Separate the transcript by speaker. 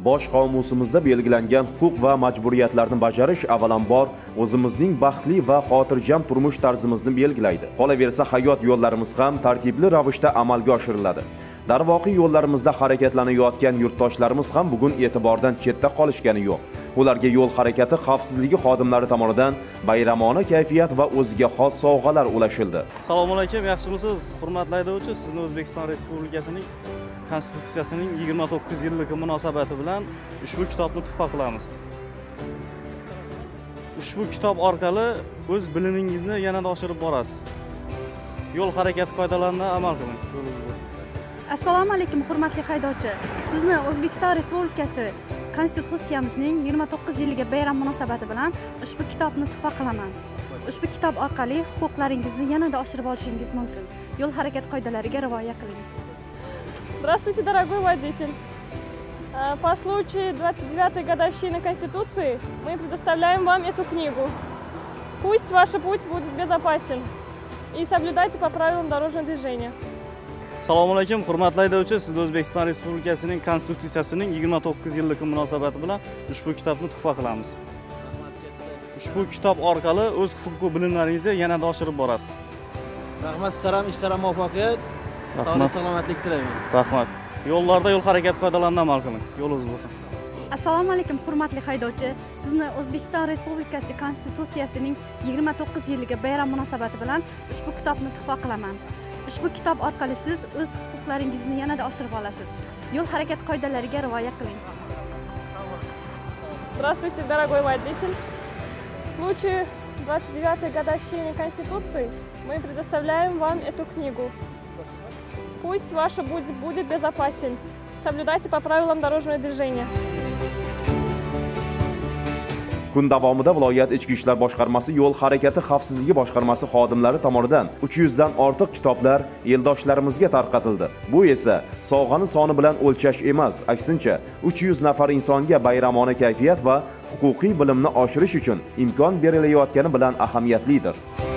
Speaker 1: Bosh qomusimizda belgilangan huquq va majburiyatlarni bajarish avvalambor o'zimizning baxtli va xotirjam turmush tarzimizni belgilaydi. Qolaversa, hayot yo'llarimiz ham tartibli ravishda amalga oshiriladi. Darvoqe yo'llarimizda harakatlanayotgan yurtdoshlarimiz ham bugun e'tibordan chetda qolishgani yo'q. Ularga yo'l harakati xavfsizligi xodimlari tomonidan bayramona kayfiyat va o'ziga xos sovg'alar ulashildi.
Speaker 2: Assalomu alaykum, yaxshimisiz? Hurmatli haydovchi, sizni O'zbekiston Respublikasining Konstitutsiyasining 29 yilligi munosabati bilan ushbu kitobni tuhfa qilamiz. Ushbu kitob orqali o'z bilimingizni yanada oshirib borasiz. Yo'l harakati qoidalarini amal qiling.
Speaker 3: Assalomu alaykum, hurmatli haydovchi. Sizni O'zbekiston Respublikasi Konstitutsiyamizning 29 yilliga bayram munosabati bilan ushbu kitobni tuhfa qilaman. Ushbu kitob orqali huquqlaringizni yanada oshirib olishingiz mumkin. Yo'l harakati qoidalariga rioya qiling.
Speaker 4: Здравствуйте, дорогой водитель! По случаю 29-й годовщины Конституции мы предоставляем вам эту книгу. Пусть ваш путь будет безопасен и соблюдайте по правилам дорожного движения.
Speaker 2: Assalomu alaykum, hurmatli haydovchi, sizni O'zbekiston Respublikasining Konstitutsiyasining 29 yilligi munosabati bilan ushbu kitobni tuhfa qilamiz. Ushbu kitob orqali o'z huquq va bilimlaringizni yanada oshirib borasiz.
Speaker 5: Rahmat, sizlar ham ishlar muvaffaqiyat, sog'lik salomatlik tilayman.
Speaker 2: Rahmat. Yo'llarda yo'l harakati qoidalariga amal qiling. Yo'lingiz bo'lsin.
Speaker 3: Assalomu alaykum, hurmatli haydovchi. Sizni O'zbekiston Respublikasi Konstitutsiyasining 29 yilliga bayram munosabati bilan ushbu kitobni tuhfa qilaman. Ushbu kitob orqali siz o'z huquqlaringizni yanada oshirib olasiz. Yo'l harakati qoidalariga rioya qiling.
Speaker 4: Здравствуйте, дорогой водитель! В случае 29-й годовщины Конституции мы предоставляем вам эту книгу. Пусть ваш путь будет безопасен. Соблюдайте по правилам дорожного движения.
Speaker 1: Kun davomida viloyat Ichki ishlar boshqarmasi yo'l harakati xavfsizligi boshqarmasi xodimlari tomonidan 300 dan ortiq kitoblar eldoshlarimizga tarqatildi. Bu esa sovg'ani soni bilan o'lchash emas, aksincha 300 nafar insonga bayramona kayfiyat va huquqiy bilimni oshirish uchun imkon berilayotgani bilan ahamiyatlidir.